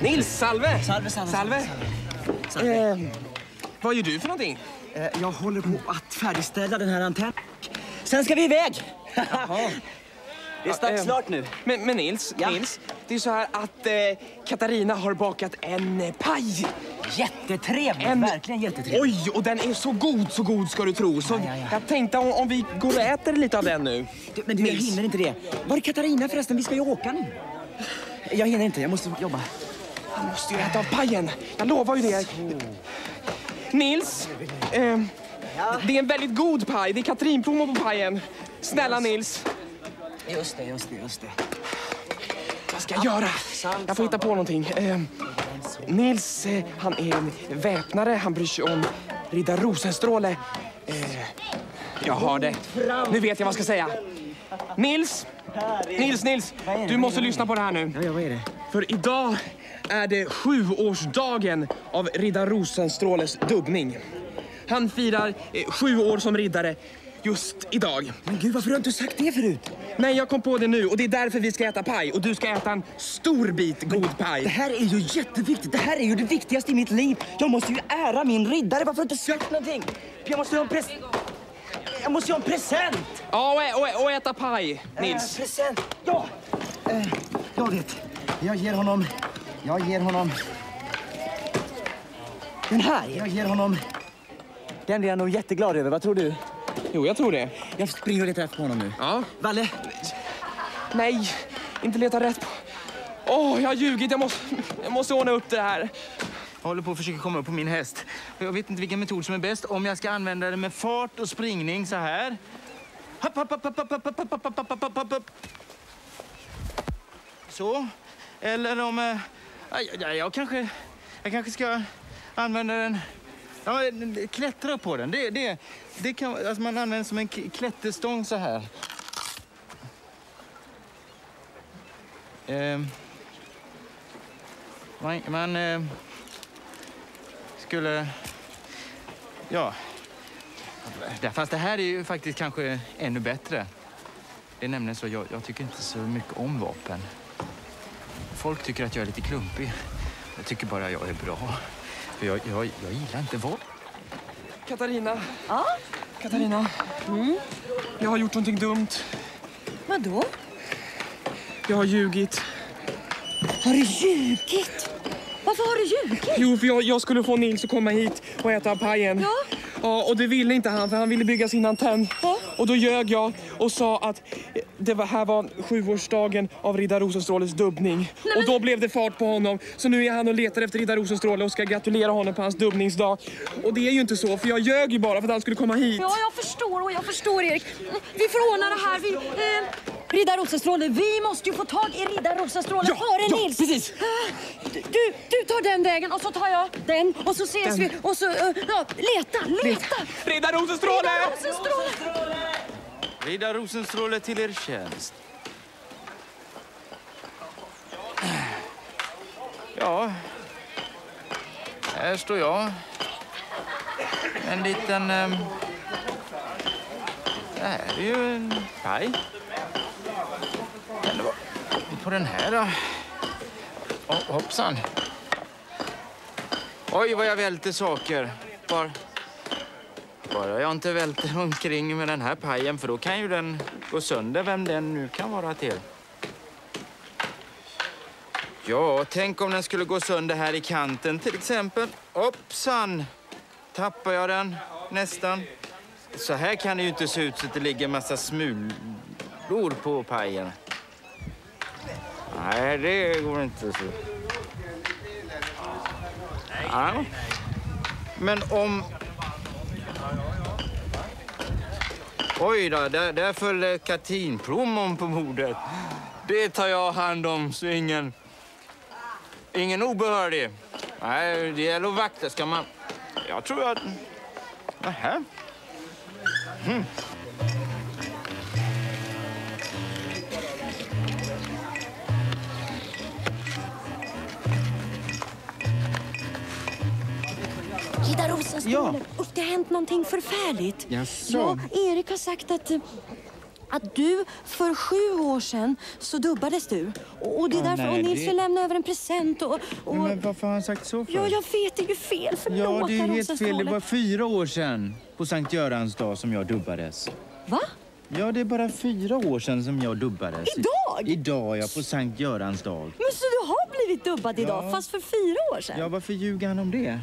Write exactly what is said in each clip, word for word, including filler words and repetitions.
Nils, salve! Salve, salve, salve. salve. salve. Eh, vad gör du för någonting? Eh, jag håller på att färdigställa den här antennen. Sen ska vi iväg! Jaha. Det är snart, Ja, eh, snart nu. Men, men Nils, Ja. Nils, det är så här att eh, Katarina har bakat en eh, paj. Jättetrevligt, En... verkligen jättetrevligt. Oj, och den är så god, så god ska du tro. Så Ja, ja, ja. jag tänkte om, om vi går och äter lite av den nu. Du, men du, jag Nils. hinner inte det. Var är Katarina förresten? Vi ska ju åka nu. Jag hinner inte, jag måste jobba. Jag måste ju äta av pajen. Jag lovar ju det. Nils, eh, Ja. det är en väldigt god paj. Det är katrinplommon på pajen. Snälla Nils. Just det, just det, just det. Vad ska jag göra? Jag får hitta på någonting. Eh, Nils, eh, han är en väpnare. Han bryr sig om riddar Rosenstråle. Eh, jag har det. Nu vet jag vad jag ska säga. Nils, Nils, Nils. Du måste lyssna på det här nu. Ja, ja, vad är det? För idag är det sjuårsdagen av riddar Rosenstråles dubbning. Han firar eh, sju år som riddare just idag. Men gud, varför har du inte sagt det förut? Nej, jag kom på det nu och det är därför vi ska äta paj. Och du ska äta en stor bit god paj. Det här är ju jätteviktigt. Det här är ju det viktigaste i mitt liv. Jag måste ju ära min riddare. Varför har du inte sagt någonting? Jag måste ju ha en present. Jag måste ju ha en present. Ja, och, ä- och, ä- och äta paj, Nils. Eh, present. Ja. Eh, jag vet. Jag ger honom... Jag ger honom... Den här. Jag ger honom... Den blir jag nog jätteglad över. Vad tror du? Jo, jag tror det. Jag springer och letar efter honom nu. Ja. Valle. Nej, inte leta rätt på... Åh, jag har ljugit. Jag måste, jag måste ordna upp det här. Jag håller på att försöka komma upp på min häst. Jag vet inte vilken metod som är bäst. Om jag ska använda det med fart och springning så här. Hopp, hopp, hopp, hopp, hopp, hopp, hopp, hopp, hopp, hopp, hopp, hopp. Så. Eller om... eh, ja, jag kanske... Jag kanske ska använda den... Ja, klättra upp på den. Det, det, det kan, alltså man använder som en k- klätterstång så här. Eh, man man eh, skulle... Ja. Fast det här är ju faktiskt kanske ännu bättre. Det är nämligen så, jag, jag tycker inte så mycket om vapen. Folk tycker att jag är lite klumpig. Jag tycker bara jag är bra. För jag, jag, jag gillar inte vapen. Katarina. Ja? Katarina. Mm. Jag har gjort någonting dumt. Vadå? Jag har ljugit. Har du ljugit? Varför har du ljugit? Jo, för jag, jag skulle få Nils att komma hit och äta av pajen. Ja. Ja, och det ville inte han, för han ville bygga sin antenn. Ja. Och då ljög jag och sa att det var, här var sjuårsdagen av riddar Rosenstråles dubbning. men- Och då blev det fart på honom. Så nu är han och letar efter riddar Rosenstråle och ska gratulera honom på hans dubbningsdag. Och det är ju inte så, för jag ljög ju bara för att han skulle komma hit. Ja, jag förstår och jag förstår, Erik. Vi får ordna det här. Vi, eh, riddar Rosenstråle, vi måste ju få tag i riddar Rosenstråle Ja, före ja, Nils. precis. Du, du tar den vägen och så tar jag den och så ses Den. vi och så, eh, ja, leta, leta. Riddar Rosenstråle! Riddar Rosenstråle! Riddar Rosenstråle till er tjänst. Ja, här står jag. En liten... Um, det här är ju en paj. Eller vad? På den här då? Oh, hoppsan. Oj, vad jag välter saker. Bara, bara jag inte välter omkring med den här pajen, för då kan ju den gå sönder, vem den nu kan vara till. Ja, tänk om den skulle gå sönder här i kanten till exempel. Hoppsan! Tappar jag den nästan. Så här kan det ju inte se ut så att det ligger en massa smulor på pajen. Nej, det går inte så. Ja. Men om... Oj då, där, där föll katrinplommon på bordet. Det tar jag hand om, så ingen... Ingen obehörig. Nej, det gäller att vakta. Ska man... Jag tror att... Nähä. Mm. Riddar Rosenstråle, Ja. Uff, det har hänt någonting förfärligt. Jaså? Ja, Erik har sagt att, eh, att du för sju år sedan så dubbades du. Och, och det är Ja, därför nej, och Nils det- vill lämna över en present. Och, och... Men varför har han sagt så för? Ja, jag vet, det är ju fel. Förlåt, Ja, det är herr helt fel. Det Rosenstråle. var fyra år sedan på Sankt Görans dag som jag dubbades. Va? Ja, det är bara fyra år sedan som jag dubbades. Idag? Idag, ja, på Sankt Görans dag. Men så du har blivit dubbad idag, Ja. fast för fyra år sedan? Ja, varför ljuger han om det?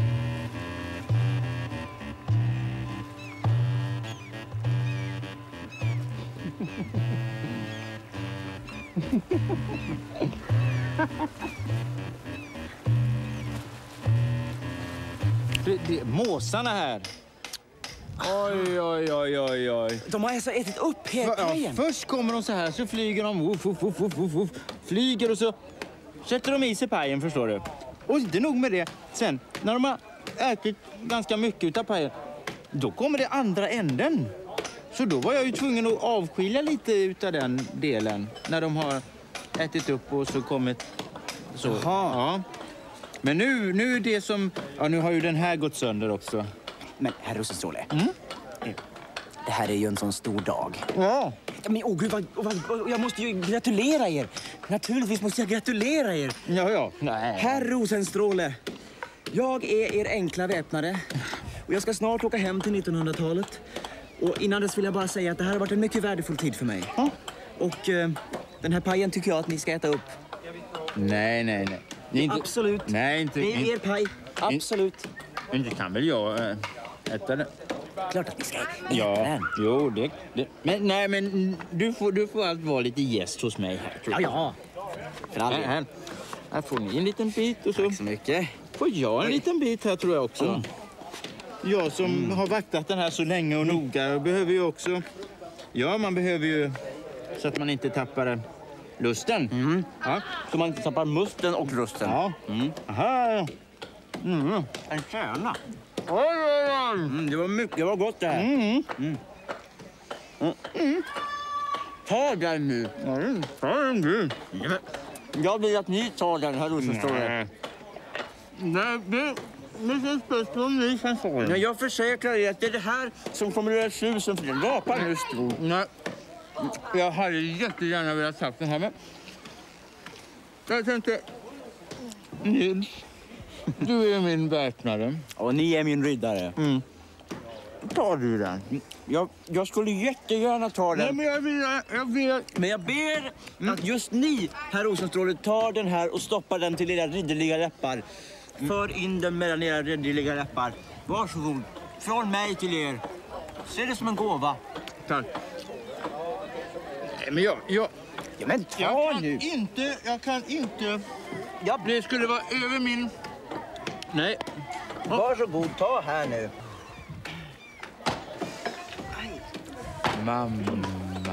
det, det, måsarna här. Oj, oj, oj, oj, oj. De har alltså ätit upp hela Ja, pajen. först kommer de så här, så flyger de, uff, uff, uff, uff, uff, uff, flyger och så sätter de i sig pajen, förstår du. Och inte nog med det. Sen, när de har ätit ganska mycket av pajen, då kommer det andra änden. Så då var jag ju tvungen att avskilja lite utav den delen när de har ätit upp och så kommit så. Jaha. Ja. Men nu, nu är det som, ja nu har ju den här gått sönder också. Men herr Rosenstråle, Mm? det här är ju en sån stor dag. Ja. Ja, men åh gud, vad, vad, vad, jag måste ju gratulera er. Naturligtvis måste jag gratulera er. Ja, ja. Nej. Herr Rosenstråle, jag är er enkla väpnare och jag ska snart åka hem till nittonhundratalet. Och innan dess vill jag bara säga att det här har varit en mycket värdefull tid för mig. Ja. Och eh, den här pajen tycker jag att ni ska äta upp. Nej, nej, nej. Det är inte, Absolut. Nej, inte, Det är er paj. Absolut. inte kan väl jag äh, äta den. Klart att ni ska äta Ja, den. jo, det, det. Men nej, men du får, du får allt vara lite gäst hos mig här. Tror Ja, jag. ja. För all Här, del. här. Här får ni en liten bit och så Tack så mycket. får jag en liten bit här tror jag också. Mm. Jag som har vaktat den här så länge och noga jag behöver ju också... Ja, man behöver ju så att man inte tappar lusten. Mm. Ja. Så man inte tappar musten och lusten. Ja. Mm. Aha. Mm. En kärna. Oj, oj, oj. Mm, det var mycket, det var gott det här. Mm. Ta den nu. Mm. Ta den du. Jag vill att ni tar den här Rosenstråle. Nej. Nej, det, det känns bäst om ni kan få den. Ja, jag försäkrar er att det är det här som kommer att göra susen för den gapar nu stor. Nej, jag hade jättegärna velat sagt den här, men jag tänkte, Nils, du är min väpnare. Och ni är min riddare. Mm. Tar du den? Jag, jag skulle jättegärna ta Nej, den. men jag vill, jag vill. Men jag ber att just ni, herr Rosenstråle, tar den här och stoppar den till era ridderliga läppar. För in den mellan era ridderliga läppar. Varsågod. Från mig till er. Se det som en gåva. Tack. Nej, men jag, jag, Ja, men jag ta kan nu. inte, jag kan inte. Ja, Det skulle vara över min... Nej. varsågod, ta här nu. Mamma.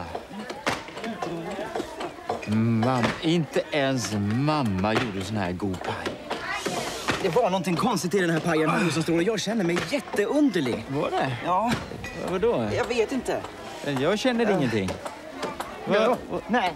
Mamma. Inte ens mamma gjorde sån här god paj. Det var någonting konstigt i den här pajen, herr Rosenstråle. Jag känner mig jätteunderlig. Var det? Ja, Vadå? jag vet inte. Jag känner ingenting. Ja. Nej.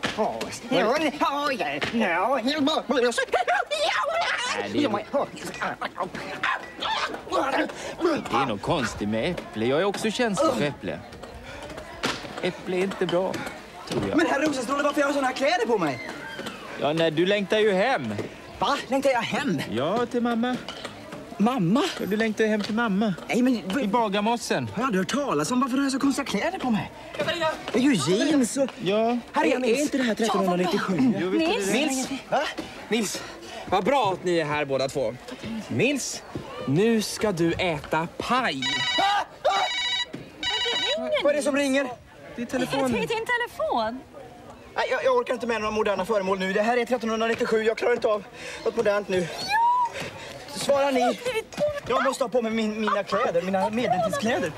Det är något konstigt med äpple. Jag är också känslig för äpple. Äpple är inte bra, tror jag. Men herr Rosenstråle, varför har jag såna här kläder på mig? Ja, nej, du längtar ju hem. Va? Längtar jag hem? Ja, till mamma. Mamma? Du längtar hem till mamma. Nej, men... I Bagarmossen. Har jag aldrig hört talas om varför har jag så konstiga kläder på mig? Det är ju jeans och... Ja. Här är, är inte det här trettonhundranittiosju? Nils? Nils! Va? Nils, vad bra att ni är här båda två. Nils, nu ska du äta paj. Vad är det som ringer? Det är Det telefonen. är din telefon. Nej, jag, jag orkar inte med några moderna föremål nu. Det här är trettonhundranittiosju. Jag klarar inte av något modernt nu. Svara ni. Jag måste ha på mig min, mina kläder, mina medeltidskläder.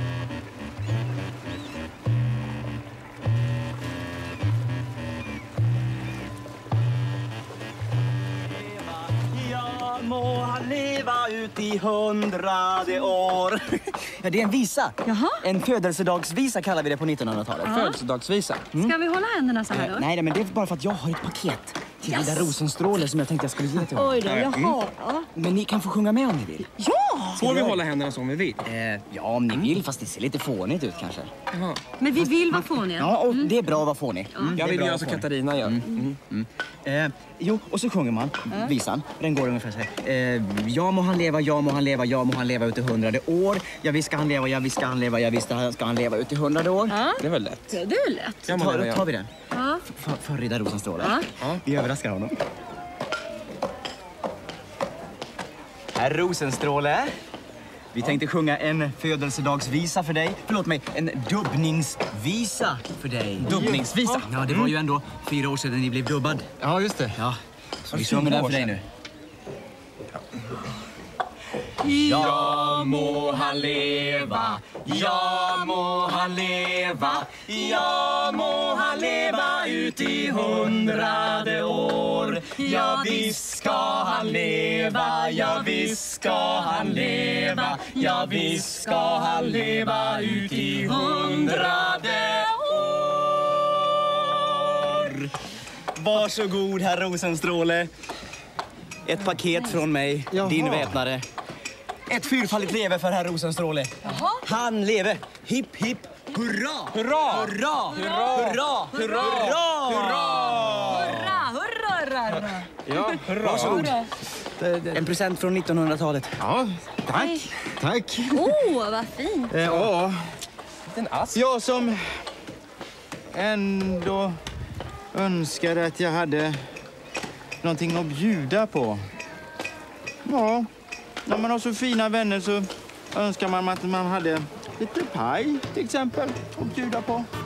Ja, må han leva ut i hundrade år. Ja, det är en visa. Jaha. En födelsedagsvisa kallar vi det på nittonhundratalet. Födelsedagsvisa. Ska vi hålla händerna så här då? Nej, nej, men det är bara för att jag har ett paket till yes. den där Rosenstråle som jag tänkte jag skulle ge till honom. Oj då, jaha. Ja. Men ni kan få sjunga med om ni vill. Ja! Får vi hålla händerna som vi vill? Eh, ja, om ni vill, fast det ser lite fånigt ut kanske. Jaha. Men vi vill vara fåniga. Ja, och det är bra att vara fånig. Mm, Jag det är vill bra göra att så vara fånig. Katarina gör. Mm. Mm. Eh, jo, och så sjunger man visan. Den går ungefär så här. Eh, ja må han leva, ja må han leva, ja må han leva ut i hundrade år. Ja visst ska han leva, ja visst ska han leva, ja visst ska han leva ut i hundrade år. Ja, Det är väl lätt. det är lätt. Ja, Ta, men det då gör tar jag. vi den. Ja. För, för Riddar Rosenstråle. Ja. Vi överraskar honom. Herr Rosenstråle. Vi tänkte sjunga en födelsedagsvisa för dig. Förlåt mig, en dubbningsvisa för dig. Dubbningsvisa? Ja, det var ju ändå fyra år sedan ni blev dubbad. Ja, just det. Ja, så vi sjunger den för dig nu. Ja må han leva, ja må han leva, ja må han leva ut i hundrade år. Ja visst ska han leva, ja visst ska han leva, ja visst ska han leva ut i hundrade år. Varsågod, herr Rosenstråle. Ett paket från mig, din väpnare. Ett fyrfaldigt leve för herr Rosenstråle. Jaha. Han leve. Hipp, hipp, hurra! Hurra! Hurra! Hurra! Hurra! Hurra! Hurra, hurra, hurra, hurra. Ja, hurra. Varsågod. En present från nittonhundratalet. Ja, tack. Tack. Åh, vad fint. Eh, ja, En ask. jag som ändå önskade att jag hade någonting att bjuda på. Ja, när man har så fina vänner så önskar man att man hade lite paj till exempel att bjuda på.